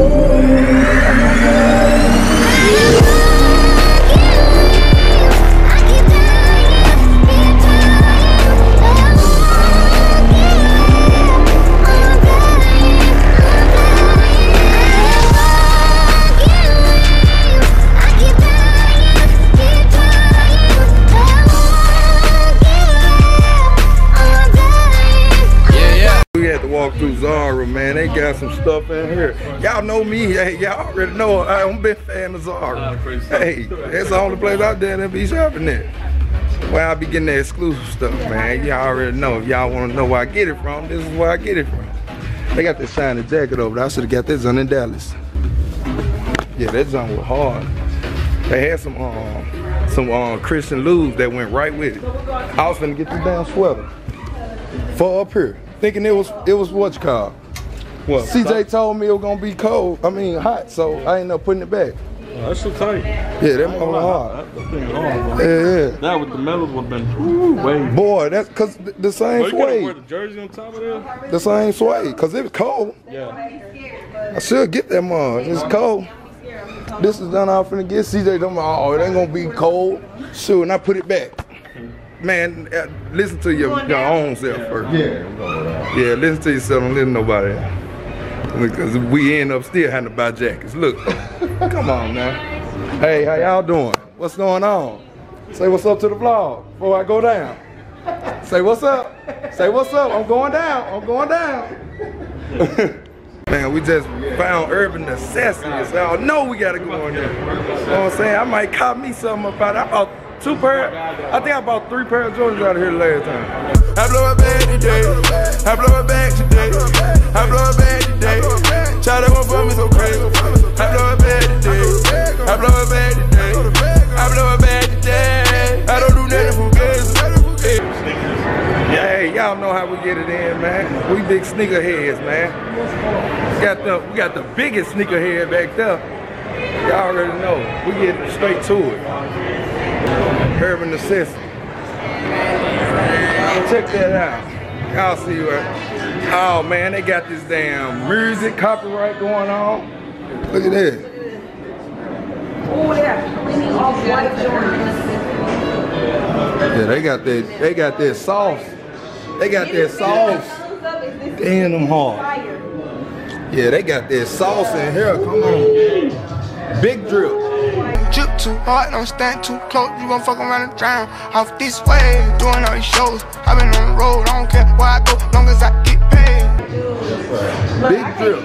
Walk through Zara, man. They got some stuff in here. Y'all know me. Hey, y'all already know I'm a big fan of Zara. Hey, that's the only place out there that be shopping at. Where I be getting that exclusive stuff, man. Y'all already know. If y'all want to know where I get it from, this is where I get it from. They got this shiny jacket over there. I should have got this on in Dallas. Yeah, that junk was hard. They had some Christian Lou's that went right with it. I was finna get this damn sweater for up here. Thinking it was what you call. What? CJ told me it was gonna be cold. I mean hot, so I ended up putting it back. Oh, that's so tight. Yeah, that one was hard. That thing is hard. Yeah. That with the medals would have been way. Boy, that's cause the same you suede. Wear the jersey on top of there. The same suede, cause it was cold. Yeah. I should get that mug. It's cold. This is done. I'm finna get CJ. Them, oh, it ain't gonna be cold. Sure, and I put it back. Man, listen to your own self first. Yeah, listen to yourself, don't listen to nobody else. Because we end up still having to buy jackets. Look, come on now. Hey, how y'all doing? What's going on? Say what's up to the vlog before I go down. Say what's up. Say what's up. I'm going down. I'm going down. Man, we just found Urban Necessities. So I know we gotta go in there. You know what I'm saying? I might cop me something about it. I bought 2 pair. I think I bought 3 pair of Jordans out of here the last time. I blow it back today. I blow it back today. I blow it back today. Try to go for me so crazy. I blow it back today. I blow it back today. I blow it back today. I don't do nothing for gas. Hey, y'all know how we get it in, man. We big sneakerheads, man. We got the biggest sneakerhead back there. Y'all already know. We get straight to it. Urban Necessities. Check that out. Y'all see what? Oh man, they got this damn music copyright going on. Look at that. Oh yeah. Yeah, they got that sauce. They got that sauce. Damn them hard. Yeah, they got that sauce in here. Come on. Big drip. Drip too hard, don't stand too close. You gon' fuck around and drown. Off this way, doing all these shows. I been on the road, I don't care where I go, long as I get paid. Big drip.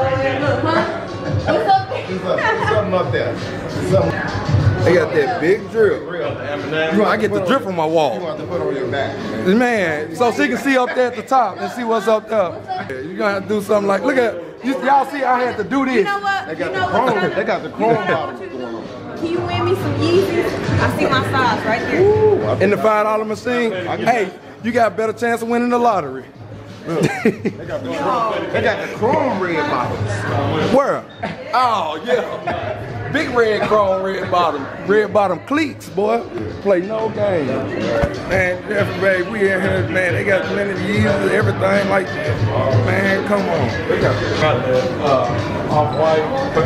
Something up there. They got that big drip. I get the drip on my wall. You want to put on your back, man. So she can see up there at the top and see what's up there. You're gonna have to do something like, look at, y'all see I had to do this. You know what? They got the chrome. They got the chrome bottles going on. Can you win me some Yeezys? I see my size right there. Ooh, in the $5 machine, hey, you got a better chance of winning the lottery. They got the chrome red bottles. Where? Oh, yeah. Big red chrome red bottom cleats, boy. Play no game. Man, everybody, we in here, man, they got many Yeezys, everything like that. Man, come on. They got the Off-White,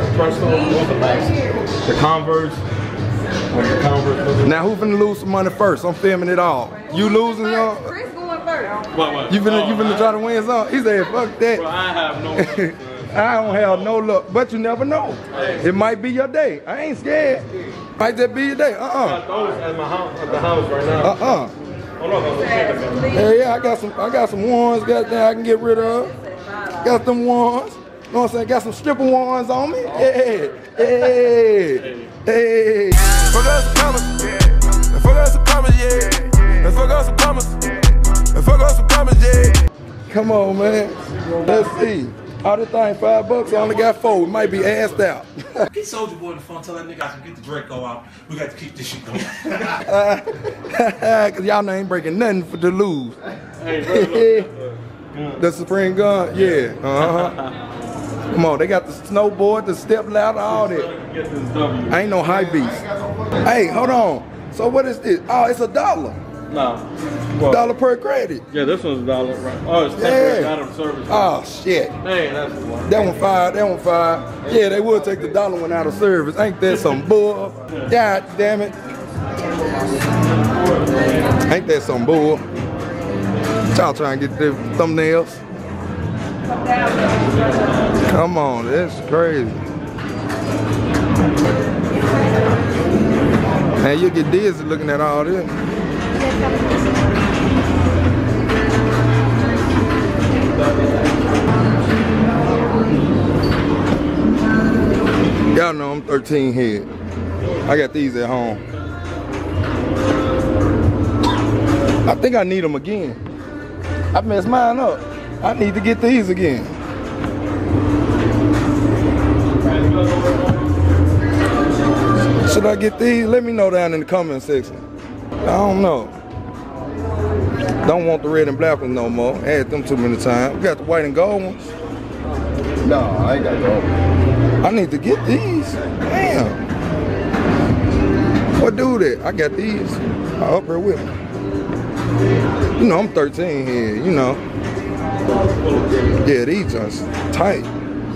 the Converse. Now who finna lose some money first? I'm filming it all. You losing, y'all? Chris going first. What? You finna try to win some? He said, fuck that. Well, I have no I don't have no luck, but you never know. It might be your day. I ain't scared. Might just be your day. I got those at my house, at the house right now. Yeah, I got some ones, goddamn, I can get rid of. Got them ones. You know what I'm saying? Got some stripper ones on me. Hey. Fuck us some commas, yeah. Fuck us some commas, yeah. Fuck us some commas. Fuck us some commas, yeah. Come on, man. Let's see. All this thing $5, I only got 4. We might be assed out. Get Soulja Boy on the phone, tell that nigga I can get the Draco out. We got to keep this shit going. Cause y'all ain't breaking nothing to lose. Hey, The Supreme gun, yeah. Come on, they got the snowboard, the step ladder, all that. Get this W. I ain't no high beast. Hey, hold on. So what is this? Oh, it's $1. No. Well, $1 per credit. yeah, this one's $1, right? Oh, it's temporary out of service. Oh shit. Man, that's the one. That one $5. That one $5. Yeah, they will take the $1 one out of service. Ain't that some bull? God damn it. Ain't that some bull? Y'all trying to get the thumbnails? Come on, that's crazy. Man, you'll get dizzy looking at all this. Y'all know I'm 13 head. I got these at home. I think I need them again. I messed mine up. I need to get these again. Should I get these? Let me know down in the comment section. I don't know. Don't want the red and black ones no more. Had them too many times. We got the white and gold ones. No, I ain't got gold. I need to get these. Damn. What do that? I got these. I up here with me. You know, I'm 13 here, you know. Yeah, these are tight.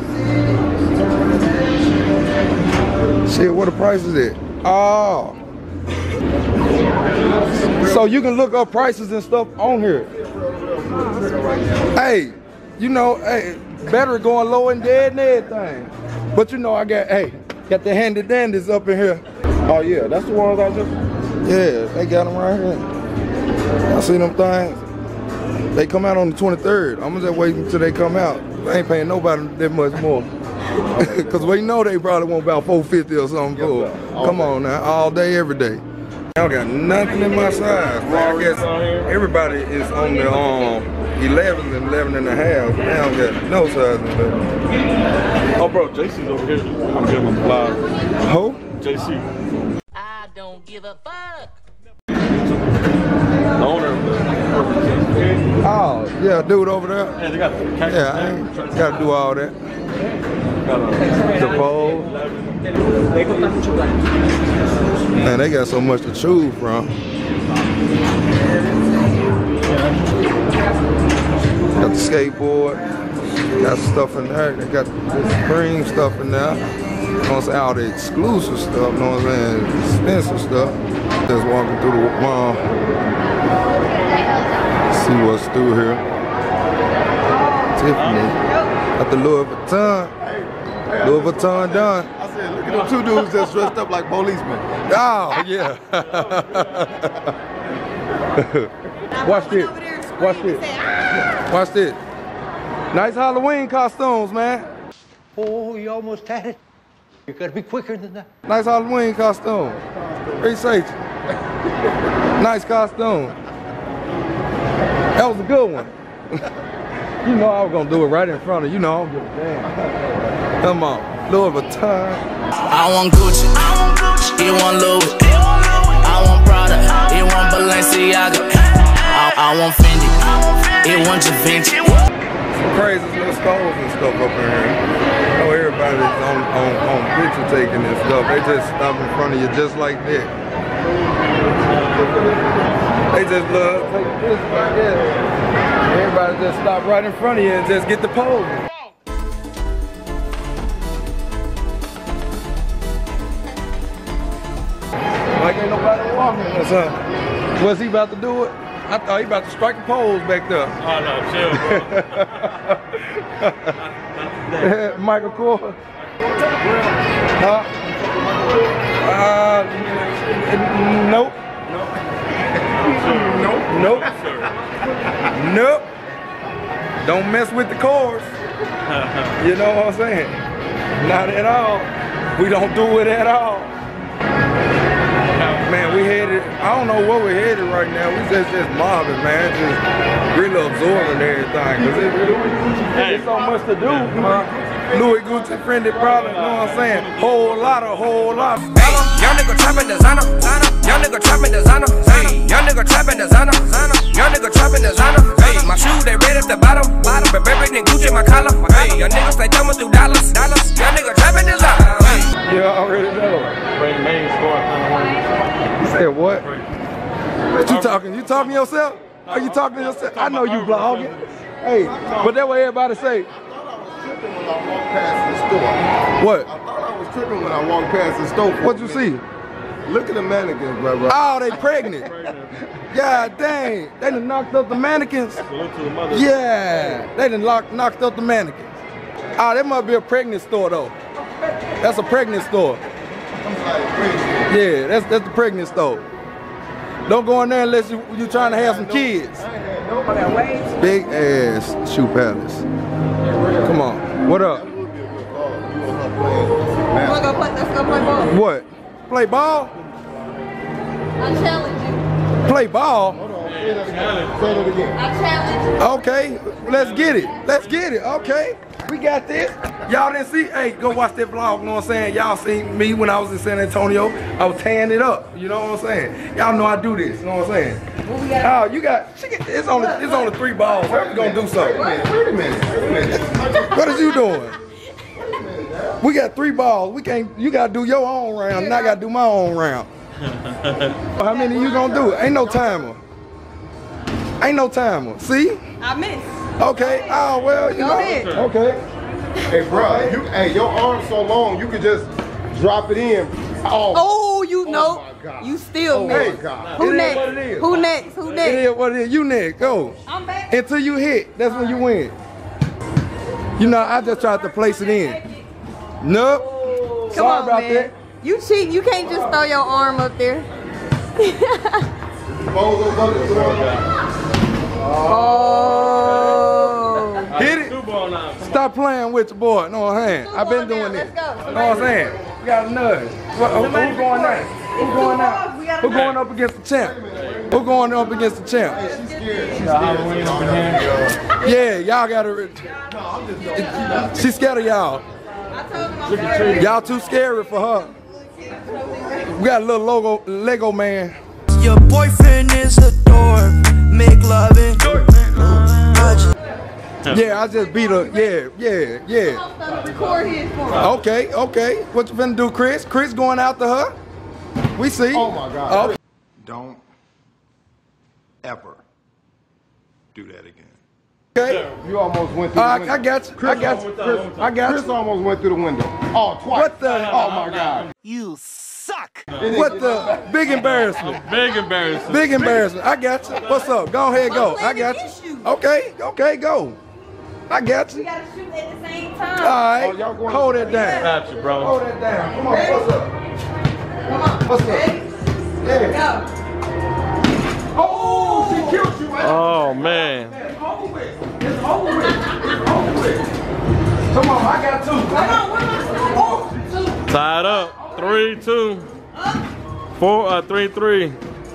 Shit, what the price is it? Oh. So you can look up prices and stuff on here. Hey, you know, hey, battery going low and dead and everything. But you know, I got, hey, got the handy dandies up in here. Oh yeah, that's the ones I just. Yeah, they got them right here. I see them things. They come out on the 23rd. I'm gonna just wait until they come out. I ain't paying nobody that much more. Cause we know they probably want about $450 or something for. Come on now, all day, every day. I don't got nothing in my size. I guess everybody is on the 11 and 11 and a half. They don't got no size in there. Oh, bro, JC's over here. I'm giving him live. Who? JC. I don't give a fuck. The owner of the Oh, yeah, dude over there. Yeah, they got the cactus. Yeah, I ain't gotta do all that. The pole. Man, they got so much to choose from. Got the skateboard. Got stuff in there. They got the Supreme stuff in there. You know what I'm saying? All the exclusive stuff, you know what I'm saying? Expensive stuff. Just walking through the mall. See what's through here. Tiffany. Got the Louis Vuitton. Louis Vuitton done. I said, look at them two dudes that's dressed up like policemen. Oh, yeah. Watch this. Watch this. Watch this. Nice Halloween costumes, man. Oh, you almost had it. You gotta be quicker than that. Nice Halloween costume. Appreciate you. Nice costume. That was a good one. You know I was gonna do it right in front of you. You know I don't give a damn. Come on, Louis Vuitton. I want Gucci, you want Louis. I want Prada, you want Balenciaga. I want Fendi, you want Givenchy. Some crazy little stores and stuff up in here. You know everybody's on picture taking and stuff. They just stop in front of you just like that. They just love taking pictures like that. Everybody just stop right in front of you and just get the pose. Like ain't nobody walking or something. Was he about to do it? I thought he about to strike a pose back there. Oh, no, chill, bro. Michael Kors. Huh? Nope. Nope. Nope. Don't mess with the Kors. You know what I'm saying? Not at all. We don't do it at all. Man, we headed, I don't know where we're headed right now. We just mobbing, man. Just really absorbing everything. Cause it's so much to do. Louis Gucci friendly product, you know what I'm saying? Whole lot. Hey, young nigga trapping designer. Young nigga trapping designer. Hey, young nigga trapping designer. Young nigga trapping designer. Hey, my shoes they red at the bottom. But everything Gucci my collar. Hey, young niggas they thumbing through dollars. Young nigga trapping designer. Yeah, I already know. Main store. You said what? What you talking to yourself? Are you talking to yourself? I know you vlogging. Hey, but that's what everybody say. When I walked past the store. What? I thought I was tripping when I walked past the store. What you see? Look at the mannequins, bro. Oh, they pregnant. God dang. They done knocked up the mannequins. Yeah. They done knocked up the mannequins. Oh, that must be a pregnant store though. That's a pregnant store. Yeah, that's the pregnant store. Don't go in there unless you trying to have some kids. Big ass Shoe Palace. Come on. What up? Let's go play ball. What? Play ball? I challenge you. Play ball? Hold on, say that again. I challenge you. Okay, let's get it. Let's get it. Okay, we got this. Y'all didn't see? Hey, go watch that vlog. You know what I'm saying? Y'all seen me when I was in San Antonio. I was tearing it up. You know what I'm saying? Y'all know I do this. You know what I'm saying? Oh, you got? It's only 3 balls. We're gonna do something. Wait a minute. What is you doing? We got 3 balls. We can't. You gotta do your own round, and I gotta do my own round. How many you gonna do? Ain't no timer. Ain't no timer. See? I missed. Okay. Oh well. You Go know. ahead. Okay. Hey, bro, your arm's so long, you could just drop it in. Oh, you know. my God. You still Oh, missed. my God. Who It is next? what it is. Who next? Who It next? is what it is. You next. Go. I'm back. Until you hit. That's when you win. You know, I just tried to place it in. Nope. Come Sorry on, about man. that. You cheating. You can't just throw your arm up there. Oh. Hit it. Stop playing with your boy. No hand. I've been doing this. Let's go. You know what I'm saying? You got a nudge. Who's going now? Who's going out? Who's going up against the champ? Who's going up against the champ? Yeah, y'all gotta. She's scared of y'all. Y'all too scary for her. We got a little Lego man. Your boyfriend is a dork. Make loving. Yeah, I just beat her. Yeah. Record his for me. Okay. What you finna do, Chris? Chris going after her? We see. Oh my God. Don't ever do that again. Okay. You almost went through the window. I got you. Chris almost went through the window. Oh, twice. What the? Oh my God. You suck. What the? Big embarrassment. Big embarrassment. Big embarrassment. I got you. What's up? Go ahead, go. I got you. Okay, go. I got We you. gotta shoot at the same time. All right. Oh, y'all going- Hold it down. Got you, bro. Hold it down. Come on. What's up? Come on. What's up? Ready? Yeah. Go. Oh, she killed you, man. Oh, man. It's over with. It's over with. Come on, I got 2. Hold on, where am I? Oh, 2. Tied up. 3-2. 3-3.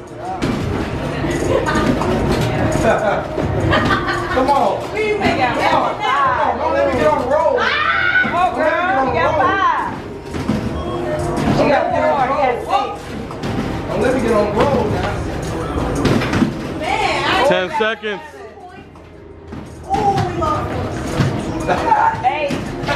Come on. We make out. Come on. Don't let me get on the road. Oh, girl, you got 5. She got 4. Don't let me get on the road now. Man, 10 seconds. Oh, we lost one. 8.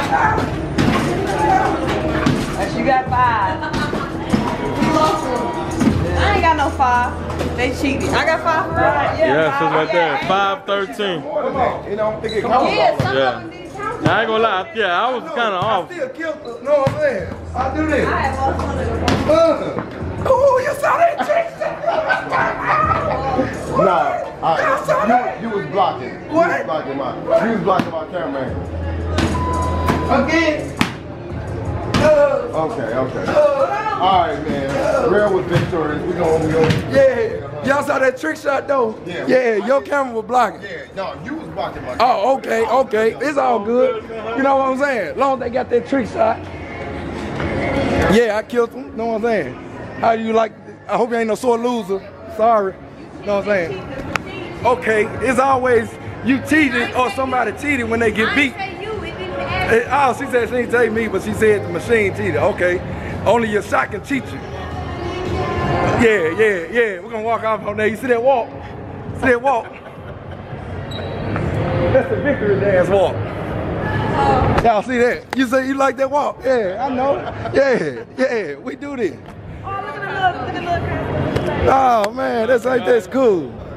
You got 5. We lost one. I ain't got no 5. They cheated. I got 5. Yes, it's right there. 5-13. You don't think it counts? Yeah, some Yeah. of them didn't count. I ain't gonna lie. Yeah, I was kind of I off. still killed her. Know what I'm saying? I do this. I had lost one of them. Oh, you saw that trick? Nah, you was blocking. What? You was blocking my cameraman. Again. Okay. All right, man. Real was victorious. We go. Yeah. Y'all saw that trick shot though? Yeah. Your camera was blocking. Yeah, no, you was blocking my camera. Oh, okay. It's all good. You know what I'm saying? As long as they got that trick shot. Yeah, I killed them. Know what I'm saying? How do you like? I hope you ain't no sore loser. Sorry. Know what I'm saying? Okay, it's always you cheated or somebody cheated when they get beat. Oh, she said she didn't tell me, but she said the machine cheated. Okay, only your shot can cheat you. Yeah. We're gonna walk off on there. You see that walk? See that walk? That's the victory dance walk. Y'all see that? You say you like that walk? Yeah, I know. Yeah, we do this. Oh, look at the little. Oh man, that's cool.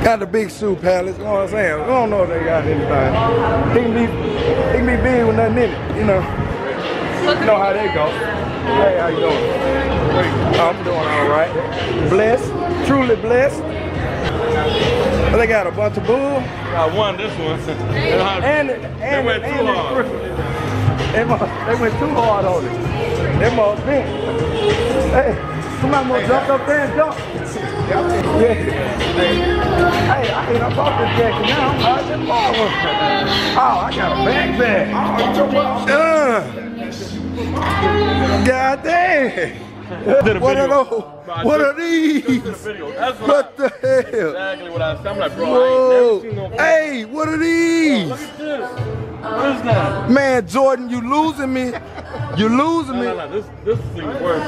Got the big shoe palace, you know what I'm saying? We don't know if they got anything. It can be big with nothing in it, you know. You know how they go. Hey, how you doing? I'm doing all right. Blessed, truly blessed. They got a bunch of bull. I won this one. They went too hard. They went too hard on it. They must bent. Hey, somebody must jump up there and jump. Yeah. Hey, I'm off this jacket now. I'm hard than ball. Oh, I got a backpack. God damn. What are those? What are these? What the hell? Exactly what I said. I'm like, bro, Whoa. I ain't never seen no. Hey, what are these? Look at this. What is that? Man, Jordan, you losing me. You losing me. No, this thing's worse.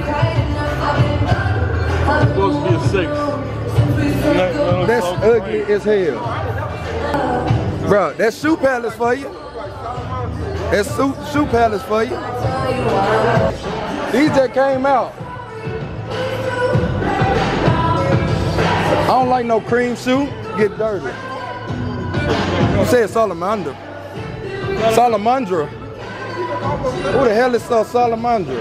It's supposed to be a 6. That's ugly as hell. Bro, that's shoe palace for you. That's shoe palace for you. These just came out. I don't like no cream shoe. Get dirty. You said Salamandra. Salamandra. Who the hell is Salamandra?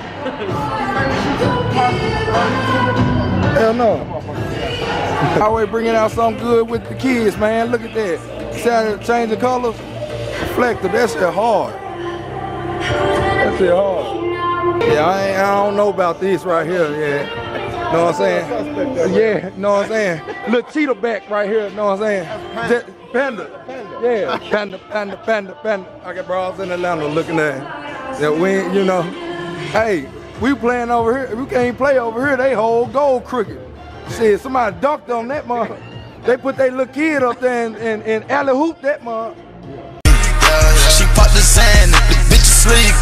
Hell no. Always bringing out something good with the kids, man. Look at that. See how they change the colors? Reflective. That's it hard. That's it hard. Yeah, I don't know about this right here. Yeah. Know what I'm saying? Yeah, know what I'm saying? Little cheetah back right here, know what I'm saying? Panda. Yeah, panda. I got bras in Atlanta looking at that win, you know. Hey, we playing over here. We can't play over here. They hold gold crooked. Shit, somebody dunked on that mother. They put their little kid up there and alley hoop that mother. She popped the sand, the bitch asleep.